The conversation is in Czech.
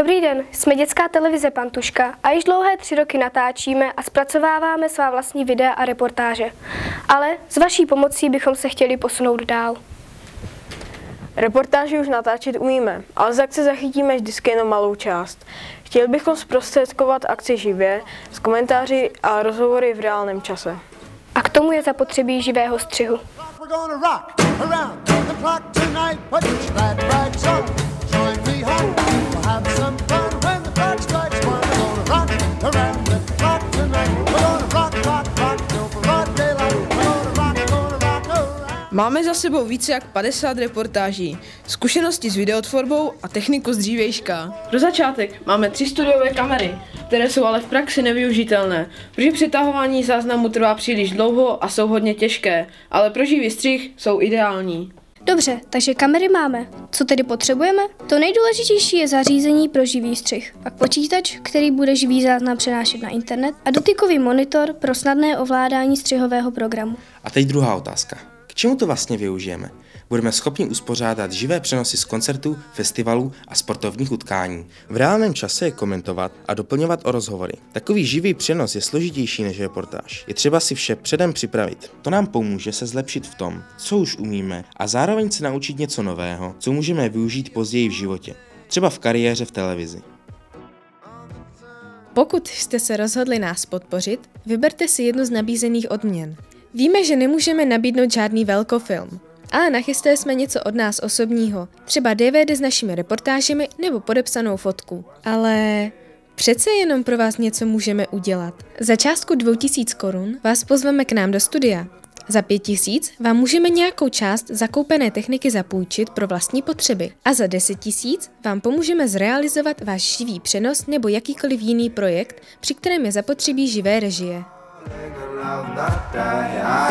Dobrý den, jsme dětská televize Pantuška a již dlouhé 3 roky natáčíme a zpracováváme svá vlastní videa a reportáže. Ale s vaší pomocí bychom se chtěli posunout dál. Reportáže už natáčet umíme, ale z akce zachytíme vždycky jenom malou část. Chtěli bychom zprostředkovat akci živě, s komentáři a rozhovory v reálném čase. A k tomu je zapotřebí živého střihu. Máme za sebou více jak 50 reportáží, zkušenosti s videotvorbou a techniku z dřívejška. Pro začátek máme 3 studiové kamery, které jsou ale v praxi nevyužitelné, protože přetahování záznamu trvá příliš dlouho a jsou hodně těžké, ale pro živý střih jsou ideální. Dobře, takže kamery máme. Co tedy potřebujeme? To nejdůležitější je zařízení pro živý střih, pak počítač, který bude živý záznam přenášet na internet a dotykový monitor pro snadné ovládání střihového programu. A teď druhá otázka. K čemu to vlastně využijeme? Budeme schopni uspořádat živé přenosy z koncertů, festivalů a sportovních utkání. V reálném čase je komentovat a doplňovat o rozhovory. Takový živý přenos je složitější než reportáž. Je třeba si vše předem připravit. To nám pomůže se zlepšit v tom, co už umíme, a zároveň se naučit něco nového, co můžeme využít později v životě. Třeba v kariéře v televizi. Pokud jste se rozhodli nás podpořit, vyberte si jednu z nabízených odměn. Víme, že nemůžeme nabídnout žádný velkofilm, ale nachystali jsme něco od nás osobního, třeba DVD s našimi reportážemi nebo podepsanou fotku. Ale přece jenom pro vás něco můžeme udělat. Za částku 2000 korun vás pozveme k nám do studia. Za 5000 vám můžeme nějakou část zakoupené techniky zapůjčit pro vlastní potřeby. A za 10 000 vám pomůžeme zrealizovat váš živý přenos nebo jakýkoliv jiný projekt, při kterém je zapotřebí živé režie.